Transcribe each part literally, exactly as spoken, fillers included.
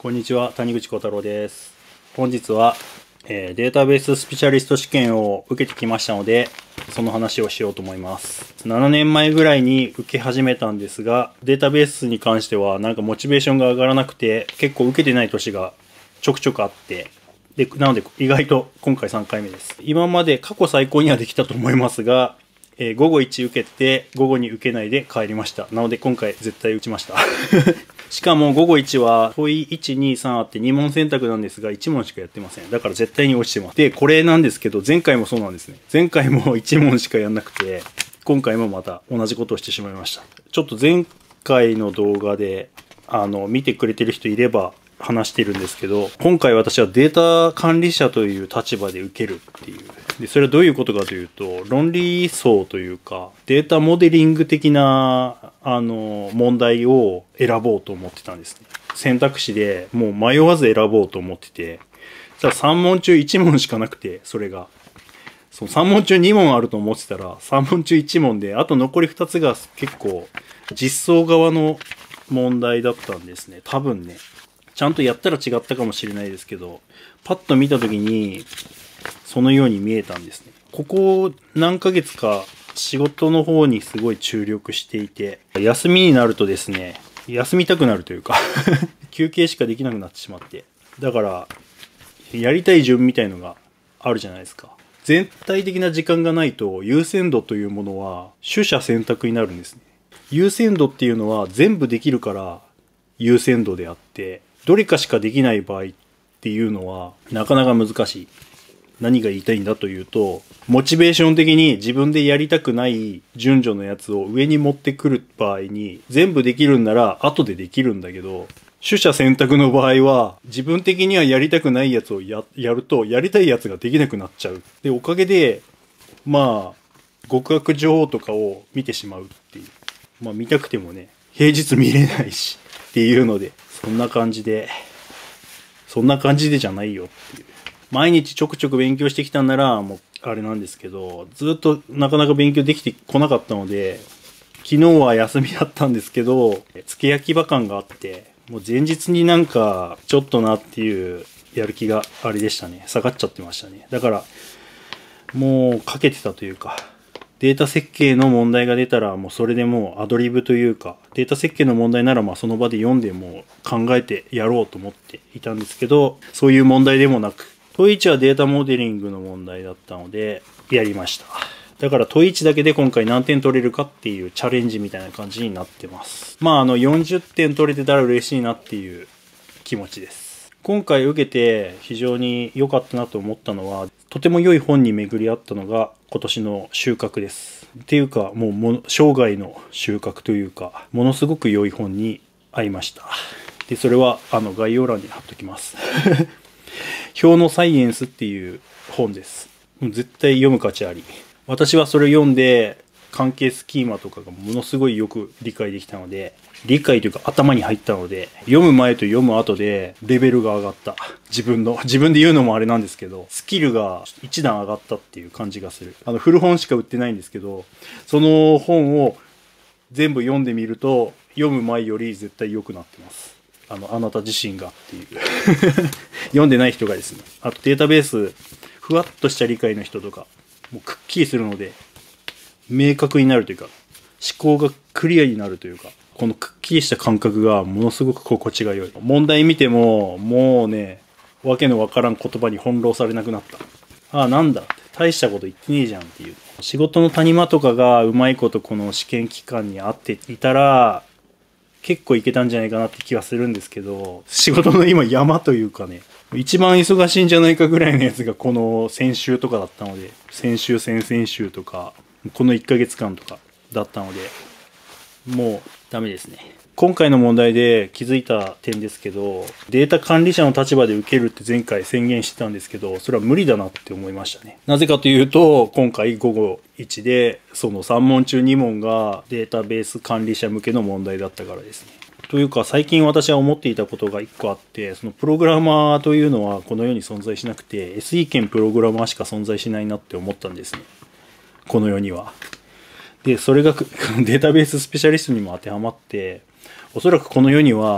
こんにちは、谷口小太郎です。本日は、えー、データベーススペシャリスト試験を受けてきましたので、その話をしようと思います。ななねんまえぐらいに受け始めたんですが、データベースに関してはなんかモチベーションが上がらなくて、結構受けてない年がちょくちょくあって、で、なので意外と今回さんかいめです。今まで過去最高にはできたと思いますが、えー、午後いち受けて、午後に受けないで帰りました。なので今回絶対打ちました。しかも午後いちは問いいち、に、さんあってに問選択なんですがいち問しかやってません。だから絶対に落ちてます。で、これなんですけど前回もそうなんですね。前回もいち問しかやんなくて、今回もまた同じことをしてしまいました。ちょっと前回の動画で、あの、見てくれてる人いれば話してるんですけど、今回私はデータ管理者という立場で受けるっていう。で、それはどういうことかというと、論理層というか、データモデリング的な、あの、問題を選ぼうと思ってたんですね。選択肢でもう迷わず選ぼうと思ってて、たださん問中いち問しかなくて、それが。そのさん問中に問あると思ってたら、さん問中いち問で、あと残りふたつが結構、実装側の問題だったんですね。多分ね。ちゃんとやったら違ったかもしれないですけど、パッと見たときに、そのように見えたんですね。ここ何ヶ月か仕事の方にすごい注力していて、休みになるとですね、休みたくなるというか、休憩しかできなくなってしまって。だから、やりたい順みたいのがあるじゃないですか。全体的な時間がないと優先度というものは取捨選択になるんですね。優先度っていうのは全部できるから優先度であって、どれかしかできない場合っていうのはなかなか難しい。何が言いたいんだというと、モチベーション的に自分でやりたくない順序のやつを上に持ってくる場合に、全部できるんなら後でできるんだけど、取捨選択の場合は自分的にはやりたくないやつを や, やるとやりたいやつができなくなっちゃう。で、おかげで、まあ、極悪女王とかを見てしまうっていう。まあ見たくてもね、平日見れないしっていうので、そんな感じで、そんな感じでじゃないよっていう。毎日ちょくちょく勉強してきたんなら、もうあれなんですけど、ずっとなかなか勉強できてこなかったので、昨日は休みだったんですけど、付け焼き場感があって、もう前日になんかちょっとなっていうやる気があれでしたね。下がっちゃってましたね。だから、もうかけてたというか、データ設計の問題が出たらもうそれでもうアドリブというか、データ設計の問題ならまあその場で読んでも考えてやろうと思っていたんですけど、そういう問題でもなく、問いいちはデータモデリングの問題だったので、やりました。だから問いいちだけで今回何点取れるかっていうチャレンジみたいな感じになってます。まああのよんじゅってん取れてたら嬉しいなっていう気持ちです。今回受けて非常に良かったなと思ったのは、とても良い本に巡り合ったのが今年の収穫です。っていうかもうも生涯の収穫というか、ものすごく良い本に会いました。で、それはあの概要欄に貼っときます。表のサイエンスっていう本です。絶対読む価値あり。私はそれを読んで関係スキーマとかがものすごいよく理解できたので、理解というか頭に入ったので、読む前と読む後でレベルが上がった。自分の、自分で言うのもあれなんですけど、スキルが一段上がったっていう感じがする。あの古本しか売ってないんですけど、その本を全部読んでみると、読む前より絶対良くなってます。あの、あなた自身がっていう。読んでない人がですね。あとデータベース、ふわっとした理解の人とか、もうくっきりするので、明確になるというか、思考がクリアになるというか、このくっきりした感覚がものすごく心地が良い。問題見ても、もうね、わけのわからん言葉に翻弄されなくなった。ああ、なんだ。大したこと言ってねえじゃんっていう。仕事の谷間とかがうまいことこの試験期間に合っていたら、結構いけたんじゃないかなって気がするんですけど、仕事の今山というかね、一番忙しいんじゃないかぐらいのやつがこの先週とかだったので、先週、先々週とか、このいっかげつかんとかだったので、もうダメですね。今回の問題で気づいた点ですけど、データ管理者の立場で受けるって前回宣言してたんですけど、それは無理だなって思いましたね。なぜかというと、今回午後いちで、そのさん問中に問がデータベース管理者向けの問題だったからですね。というか最近私は思っていたことが一個あって、そのプログラマーというのはこの世に存在しなくて、エスイー 兼プログラマーしか存在しないなって思ったんですね。この世には。で、それがデータベーススペシャリストにも当てはまって、おそらくこの世には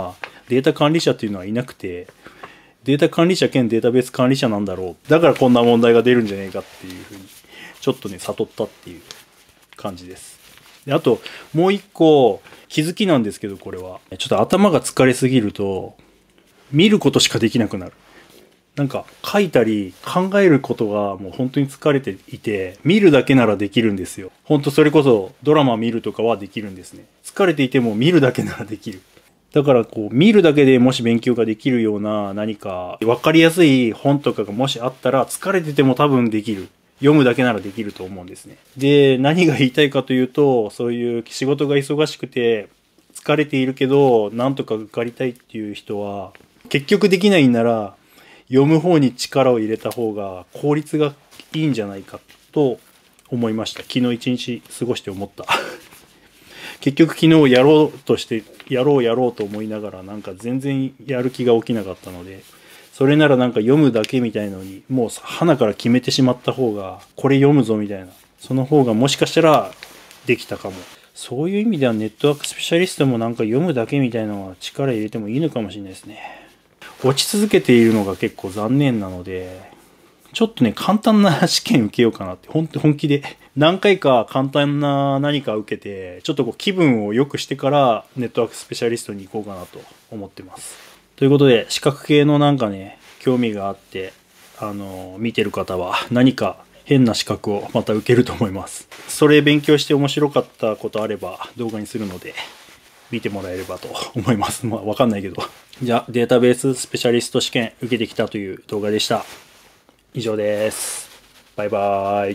データ管理者っていうのはいなくて、データ管理者兼データベース管理者なんだろう。だからこんな問題が出るんじゃねえかっていうふうに、ちょっとね、悟ったっていう感じです。で、あと、もう一個、気づきなんですけど、これは。ちょっと頭が疲れすぎると、見ることしかできなくなる。なんか、書いたり考えることがもう本当に疲れていて、見るだけならできるんですよ。本当それこそドラマ見るとかはできるんですね。疲れていても見るだけならできる。だからこう、見るだけでもし勉強ができるような何か分かりやすい本とかがもしあったら、疲れてても多分できる。読むだけならできると思うんですね。で、何が言いたいかというと、そういう仕事が忙しくて疲れているけど、なんとか受かりたいっていう人は、結局できないんなら、読む方に力を入れた方が効率がいいんじゃないかと思いました。昨日一日過ごして思った。結局昨日やろうとして、やろうやろうと思いながらなんか全然やる気が起きなかったので、それならなんか読むだけみたいのに、もう花から決めてしまった方が、これ読むぞみたいな。その方がもしかしたらできたかも。そういう意味ではネットワークスペシャリストもなんか読むだけみたいなのは力入れてもいいのかもしれないですね。落ち続けているのが結構残念なので、ちょっとね、簡単な試験受けようかなって、ほんと本気で。何回か簡単な何か受けて、ちょっとこう気分を良くしてからネットワークスペシャリストに行こうかなと思ってます。ということで、資格系のなんかね、興味があって、あの、見てる方は何か変な資格をまた受けると思います。それ勉強して面白かったことあれば動画にするので、見てもらえればと思います。まあ、わかんないけど。じゃあ、データベーススペシャリスト試験受けてきたという動画でした。以上です。バイバーイ。